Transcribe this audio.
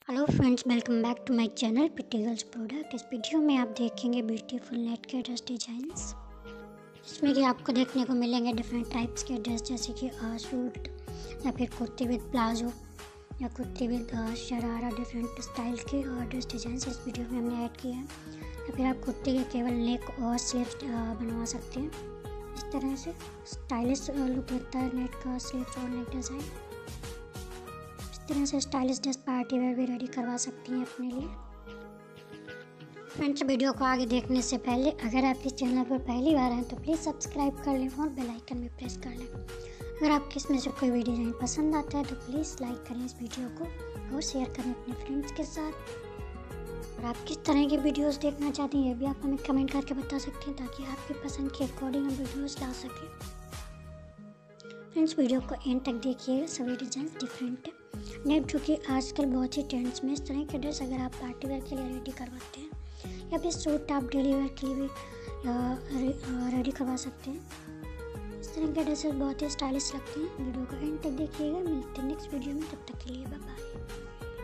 Hello friends, welcome back to my channel pretty girls product. इस video में आप देखेंगे ब्यूटीफुल नेट के ड्रेस डिजाइंस, इसमें कि आपको देखने को मिलेंगे डिफरेंट टाइप्स के ड्रेस, जैसे कि सूट या फिर कुर्ती विद प्लाजो या kurti with sharara. Different style के ड्रेस डिजाइंस इस वीडियो में हमने ऐड किया है। या फिर आप कुर्ती के केवल नेक और स्लीव्स बनवा सकते हैं। इस तरह से स्टाइलिश लुक लगता है नेट का स्लीव्स और नेक डिज़ाइन। इस तरह से स्टाइलिश ड्रेस पार्टी वेयर भी रेडी करवा सकती हैं अपने लिए। फ्रेंड्स, वीडियो को आगे देखने से पहले अगर आप इस चैनल पर पहली बार हैं तो प्लीज़ सब्सक्राइब कर लें और बेल आइकन भी प्रेस कर लें। अगर आपको इसमें से कोई वीडियो डिज़ाइन पसंद आता है तो प्लीज़ लाइक करें इस वीडियो को और शेयर करें अपने फ्रेंड्स के साथ। और आप किस तरह की वीडियोस देखना चाहते हैं ये भी आप हमें कमेंट करके बता सकते हैं, ताकि आपकी पसंद के अकॉर्डिंग हम वीडियोस ला सकें। फ्रेंड्स, वीडियो को एंड तक देखिएगा, सभी डिज़ाइन डिफरेंट है। नेट जो कि आजकल बहुत ही ट्रेंड्स में, इस तरह के ड्रेस अगर आप पार्टी वेयर के लिए रेडी करवाते हैं या फिर सूट आप डेली वेयर के लिए भी रेडी करवा सकते हैं। इस तरह के ड्रेसेस बहुत ही स्टाइलिश लगते हैं। वीडियो को एंड तक देखिएगा। मिलते हैं नेक्स्ट वीडियो में, तब तक के लिए बाय बाय।